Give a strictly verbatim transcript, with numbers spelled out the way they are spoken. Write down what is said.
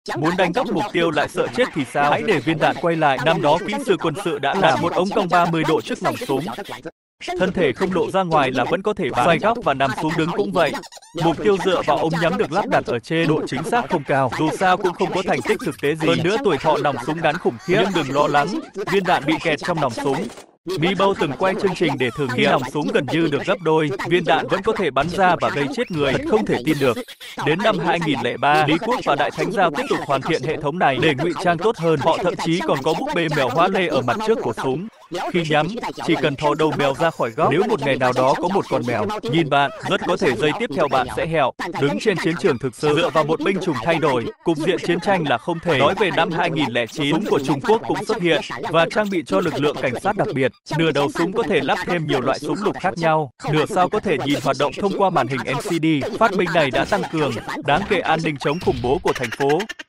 Muốn đánh cắp mục tiêu lại sợ chết thì sao? Hãy để viên đạn quay lại. Năm đó kỹ sư quân sự đã làm một ống cong ba mươi độ trước nòng súng. Thân thể không lộ ra ngoài là vẫn có thể bắn. Xoay góc và nằm xuống đứng cũng vậy. Mục tiêu dựa vào ống nhắm được lắp đặt ở trên, độ chính xác không cao. Dù sao cũng không có thành tích thực tế gì. Hơn nữa tuổi thọ nòng súng ngắn khủng khiếp. Nhưng đừng lo lắng, viên đạn bị kẹt trong nòng súng. Mibo từng quay chương trình để thử nghiệm nòng súng gần như được gấp đôi, viên đạn vẫn có thể bắn ra và gây chết người, thật không thể tin được. Đến năm hai nghìn lẻ ba, Lý Quốc và Đại Thánh Giao tiếp tục hoàn thiện hệ thống này để ngụy trang tốt hơn. Họ thậm chí còn có búp bê mèo hoa lê ở mặt trước của súng. Khi nhắm, chỉ cần thò đầu mèo ra khỏi góc. Nếu một ngày nào đó có một con mèo nhìn bạn, rất có thể giây tiếp theo bạn sẽ hẹo. Đứng trên chiến trường thực sự, dựa vào một binh chủng thay đổi, cục diện chiến tranh là không thể. Nói về năm hai nghìn lẻ chín, súng của Trung Quốc cũng xuất hiện và trang bị cho lực lượng cảnh sát đặc biệt. Nửa đầu súng có thể lắp thêm nhiều loại súng lục khác nhau, nửa sau có thể nhìn hoạt động thông qua màn hình L C D. Phát minh này đã tăng cường đáng kể an ninh chống khủng bố của thành phố.